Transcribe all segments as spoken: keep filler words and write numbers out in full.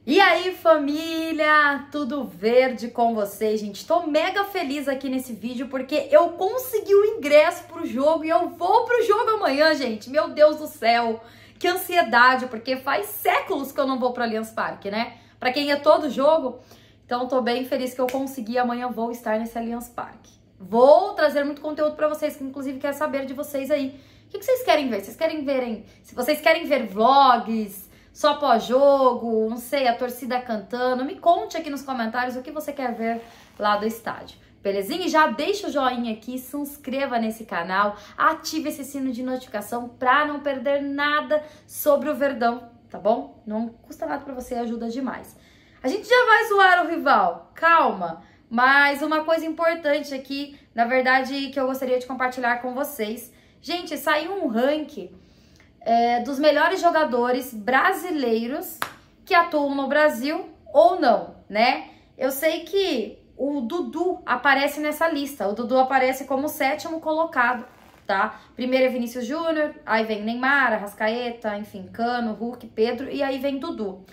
E aí, família, tudo verde com vocês, gente? Tô mega feliz aqui nesse vídeo porque eu consegui o ingresso pro jogo e eu vou pro jogo amanhã, gente. Meu Deus do céu, que ansiedade, porque faz séculos que eu não vou pro Allianz Parque, né? Pra quem é todo jogo, então tô bem feliz que eu consegui. Amanhã vou estar nesse Allianz Parque. Vou trazer muito conteúdo pra vocês, que inclusive quero saber de vocês aí. O que, que vocês querem ver? Vocês querem verem? Se vocês querem ver vlogs só pós-jogo, não sei, a torcida cantando, me conte aqui nos comentários o que você quer ver lá do estádio. Belezinha? E já deixa o joinha aqui, se inscreva nesse canal, ative esse sino de notificação pra não perder nada sobre o Verdão, tá bom? Não custa nada pra você, ajuda demais. A gente já vai zoar o rival, calma, mas uma coisa importante aqui, na verdade, que eu gostaria de compartilhar com vocês. Gente, saiu um ranking É, dos melhores jogadores brasileiros que atuam no Brasil ou não, né? Eu sei que o Dudu aparece nessa lista. O Dudu aparece como sétimo colocado, tá? Primeiro é Vinícius Júnior, aí vem Neymar, Arrascaeta, enfim, Cano, Hulk, Pedro, e aí vem Dudu.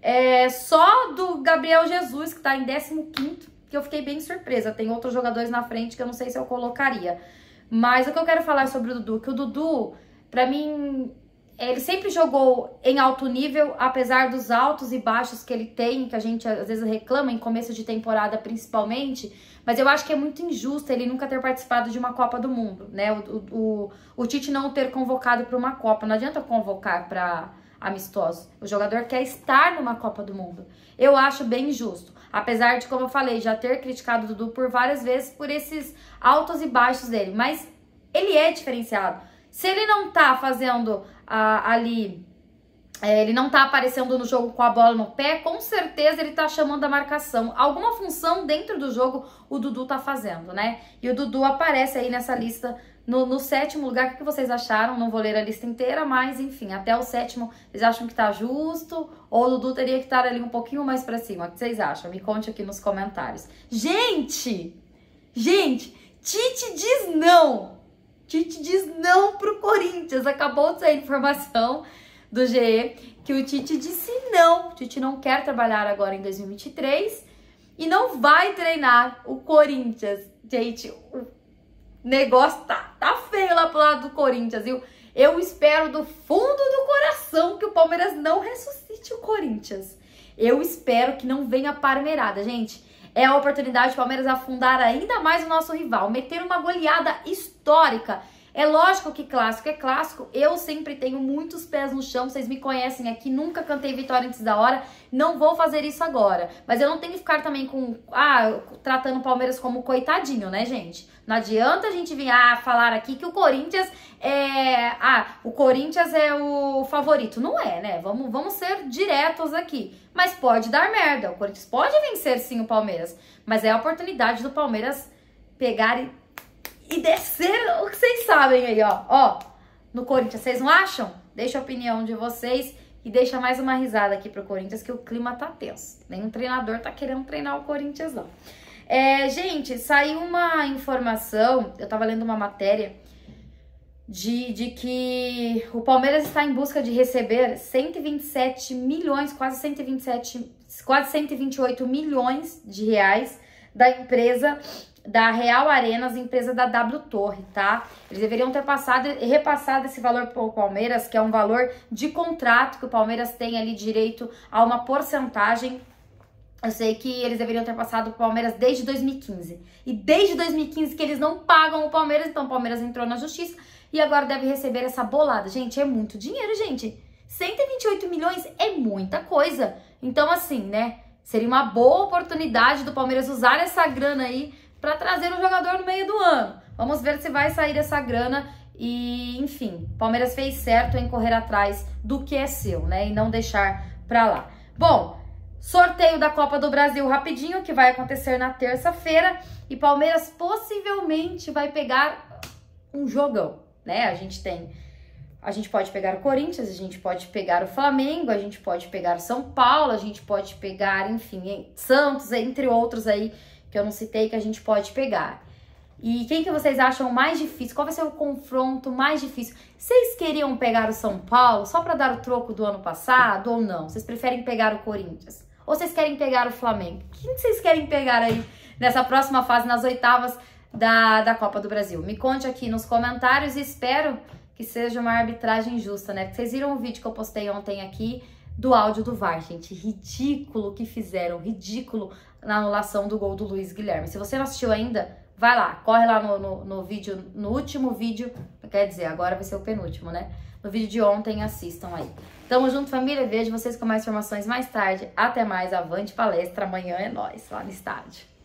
É, só do Gabriel Jesus, que tá em décimo quinto, que eu fiquei bem surpresa. Tem outros jogadores na frente que eu não sei se eu colocaria. Mas o que eu quero falar sobre o Dudu, que o Dudu, pra mim, ele sempre jogou em alto nível, apesar dos altos e baixos que ele tem, que a gente às vezes reclama em começo de temporada principalmente, mas eu acho que é muito injusto ele nunca ter participado de uma Copa do Mundo, né? O, o, o Tite não ter convocado para uma Copa, não adianta convocar para amistosos, o jogador quer estar numa Copa do Mundo. Eu acho bem injusto, apesar de, como eu falei, já ter criticado o Dudu por várias vezes por esses altos e baixos dele, mas ele é diferenciado. Se ele não tá fazendo ah, ali, é, ele não tá aparecendo no jogo com a bola no pé, com certeza ele tá chamando a marcação. Alguma função dentro do jogo o Dudu tá fazendo, né? E o Dudu aparece aí nessa lista no, no sétimo lugar. O que vocês acharam? Não vou ler a lista inteira, mas enfim, até o sétimo, vocês acham que tá justo? Ou o Dudu teria que estar ali um pouquinho mais pra cima? O que vocês acham? Me conte aqui nos comentários. Gente! Gente! Tite diz não! Tite diz não pro Corinthians. Acabou de sair informação do G E que o Tite disse não. O Tite não quer trabalhar agora em dois mil e vinte e três e não vai treinar o Corinthians. Gente, o negócio tá, tá feio lá pro lado do Corinthians, viu? Eu espero do fundo do coração que o Palmeiras não ressuscite o Corinthians. Eu espero que não venha parmeirada, gente. É a oportunidade do Palmeiras afundar ainda mais o nosso rival, meter uma goleada histórica. É lógico que clássico é clássico, eu sempre tenho muitos pés no chão, vocês me conhecem aqui, nunca cantei vitória antes da hora, não vou fazer isso agora. Mas eu não tenho que ficar também com, ah, tratando o Palmeiras como coitadinho, né, gente? Não adianta a gente vir ah, falar aqui que o Corinthians é, ah, o Corinthians é o favorito. Não é, né? Vamos, vamos ser diretos aqui. Mas pode dar merda, o Corinthians pode vencer sim o Palmeiras, mas é a oportunidade do Palmeiras pegar e E descer o que vocês sabem aí, ó. Ó, no Corinthians, vocês não acham? Deixa a opinião de vocês e deixa mais uma risada aqui pro Corinthians, que o clima tá tenso. Nenhum treinador tá querendo treinar o Corinthians, não. É, gente, saiu uma informação, eu tava lendo uma matéria de, de que o Palmeiras está em busca de receber cento e vinte e sete milhões, quase cento e vinte e sete, quase cento e vinte e oito milhões de reais da empresa da Real Arenas, empresa da W Torre, tá? Eles deveriam ter passado e repassado esse valor para o Palmeiras, que é um valor de contrato, que o Palmeiras tem ali direito a uma porcentagem. Eu sei que eles deveriam ter passado o Palmeiras desde dois mil e quinze. E desde dois mil e quinze que eles não pagam o Palmeiras, então o Palmeiras entrou na justiça e agora deve receber essa bolada. Gente, é muito dinheiro, gente. cento e vinte e oito milhões é muita coisa. Então, assim, né? Seria uma boa oportunidade do Palmeiras usar essa grana aí para trazer um jogador no meio do ano. Vamos ver se vai sair essa grana e, enfim, o Palmeiras fez certo em correr atrás do que é seu, né? E não deixar pra lá. Bom, sorteio da Copa do Brasil rapidinho, que vai acontecer na terça-feira. E Palmeiras possivelmente vai pegar um jogão, né? A gente tem... A gente pode pegar o Corinthians, a gente pode pegar o Flamengo, a gente pode pegar o São Paulo, a gente pode pegar, enfim, Santos, entre outros aí, que eu não citei, que a gente pode pegar. E quem que vocês acham mais difícil? Qual vai ser o confronto mais difícil? Vocês queriam pegar o São Paulo só para dar o troco do ano passado ou não? Vocês preferem pegar o Corinthians? Ou vocês querem pegar o Flamengo? Quem vocês querem pegar aí nessa próxima fase, nas oitavas da, da Copa do Brasil? Me conte aqui nos comentários e espero que seja uma arbitragem justa, né? Porque vocês viram o vídeo que eu postei ontem aqui do áudio do V A R, gente. Ridículo que fizeram, ridículo na anulação do gol do Luiz Guilherme. Se você não assistiu ainda, vai lá, corre lá no, no, no vídeo, no último vídeo, quer dizer, agora vai ser o penúltimo, né? No vídeo de ontem, assistam aí. Tamo junto, família. Vejo vocês com mais informações mais tarde. Até mais, avante palestra. Amanhã é nóis, lá no estádio.